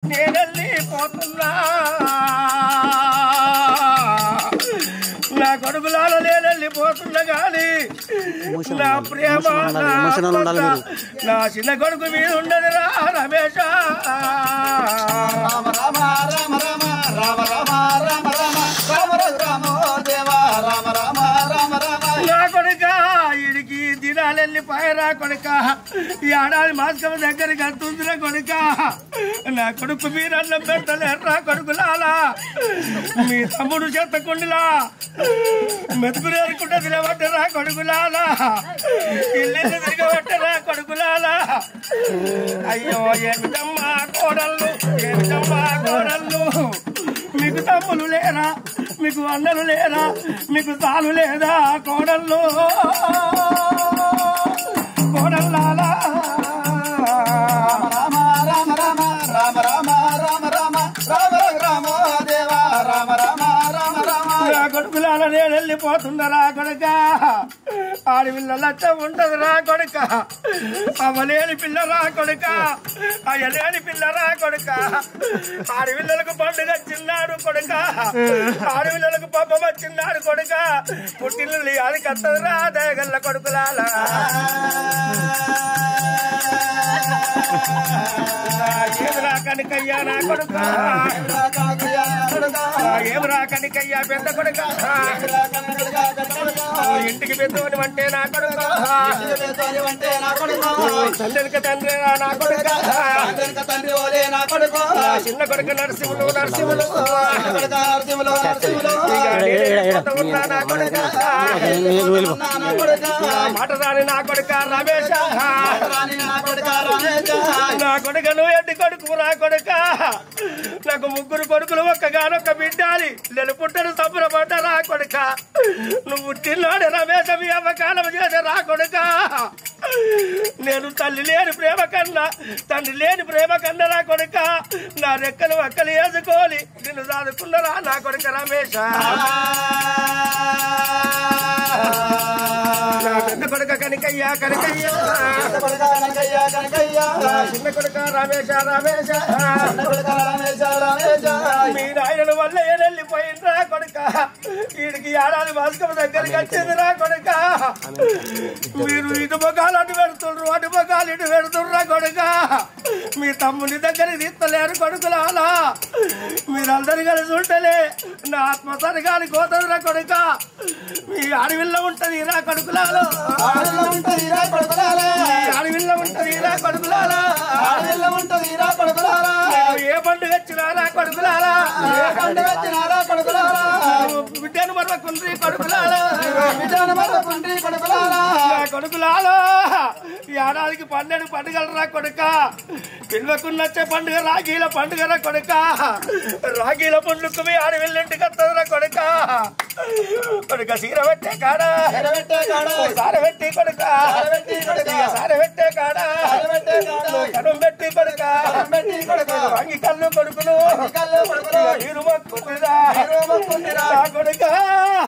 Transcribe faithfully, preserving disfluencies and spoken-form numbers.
నేనెళ్ళి పోతున్నా నా కొడుకులాలో నేనెళ్ళిపోతున్నా గాని నా ప్రేమ నా చిన్న కొడుకు మీద ఉండదు రా రమేష రామ రామ రామ రామ రామ రామ రామ రామ రామ రామ దేవా రామ రామ రామ రామ నా కొడుక ఈడికి దినాలెళ్ళి పాయరా కొడుక ఈ ఆడాది మాస్కం దగ్గరికి అంటుందిరా కొడుక నా కొడుకు మీరు అన్నం పెట్టలేరా కొడుకులాలా మీ తమ్ముడు చెత్తకుండిలా మెతుకు నేర్చుకుంటే తినబట్టరా కొడుకులాలా ఇల్లు తిరగబట్టరా కొడుకులాలా అయ్యో ఏమిటమ్మా కోడళ్ళు ఏమిటమ్మా కోడళ్ళు మీకు తమ్ములు లేరా మీకు అన్నలు లేరా మీకు తాను లేదా కోడళ్ళు కోడళ్ళాలా రామ రామ రామ రామ రామ రామ రామ రామ రామ దేవా రామ రామ రామ రామ నా కొడుకులాల నేను వెళ్ళిపోతుందరా కొడుక ఆడపిల్ల లచ్చ ఉండదురా కొడుక అవ్వలేని పిల్లరా కొడుక అయ్యలేని పిల్లరా కొడుక ఆడపిల్లలకు పండుగ చిన్నాడు కొడుక ఆడపిల్లలకు పబ్బం వచ్చిన్నాడు కొడుక పుట్టిల్లు అది కత్తదురా దయగల్ల కొడుకులాల ఏమిరా కనికయ్యా నా కొడుక ఏమిరా కనికయ్యా పెద్ద కొడుక ఇంటికి పెద్దోని అంటే నా కొడుక తండ్రికి తండ్రి నా కొడుక తండ్రి ఓలే నా కొడుకు చిన్న కొడుకు నరసింహులు నరసింహులు నరసింహులు నరసింహులు నా కొడుక మాట రాని నా కొడుక రమేష నా కొడుక నువ్వు ఎడ్డి కొడుకు నా కొడుక నాకు ముగ్గురు కొడుకులు ఒక్కగానొక్క బిడ్డాలి నేను పుట్టడు సంబరపడ్డ రా కొడుక నువ్వు తిన్నాడు రమేష మీ అమ్మకాలం చేసే రా కొడుక నేను తల్లి లేని ప్రేమ కన్నా తండ్రి లేని ప్రేమ కన్నా నా కొడుక నా రెక్కలు అక్కలు వేసుకోవాలి నిన్ను చదువుకున్నరా నా కొడుక రమేష నా పెద్ద కొడుక కనికయ్యా కనికయ్యా చిన్న కొడుక రమేష రమేష మీ నాయన వల్ల ఏడెళ్ళిపోయిండ్రా కొడుక వీడికి ఏడాది మాస్కం దగ్గరికి వచ్చిందిరా కొడుక మీరు ఇటు మొగాలు అటు పెడుతుండ్రు అటు మొగాలు ఇటు పెడుతుండ్రా కొడుక మీ తమ్ముని దగ్గరికి తీస్తలేరు కొడుకులాలా మీరందరు కలిసి ఉంటలే నా ఆత్మ సరిగాని కోతదురా కొడుక మీ అడవిల్లో ఉంటది రా కొడుకులాలో అడవిలో ఉంటది రా కొడుకులారా అడవిల్లో ఉంటది రా కొడుకులాలా అడవిలో ఉంటది రా కొడుకులారా ఏ పండుగ వచ్చినా రా కొడుకులాలా ఏ పండుగ వచ్చినా రా కొడుకులారా బిడ్డను మరవకుండ్రి కొడుకులాలా బిడ్డను మరవకుండ్రి కొడుకులారా కొడుకులాలా ఈ ఏడాదికి పన్నెండు పండుగలు రా కొడుక పిల్లకున్నచ్చే పండుగ రాగీల పండుగ రా కొడుక రాగీల పండుగకు మీ ఆడవిల్లింటికి వస్తుందిరా కొడుక కొడుక సీర పెట్టే కాడా పెట్టే కాడా సార పెట్టి కొడుక సార పెట్టే కాడా కడుం పెట్టి కొడుక వంగి కళ్ళు కొడుకులు కళ్ళు కొడుకులు హీరు మొక్కుందిరా మొక్కుందిరా కొడుక